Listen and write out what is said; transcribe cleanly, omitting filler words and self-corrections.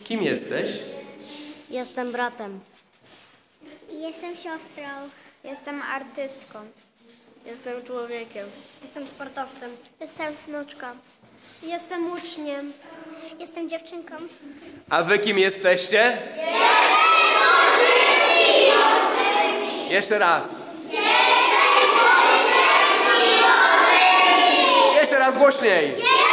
Kim jesteś? Jestem bratem. Jestem siostrą. Jestem artystką. Jestem człowiekiem. Jestem sportowcem. Jestem wnuczką. Jestem uczniem. Jestem dziewczynką. A wy kim jesteście? Jeszcze raz. Jeszcze raz głośniej.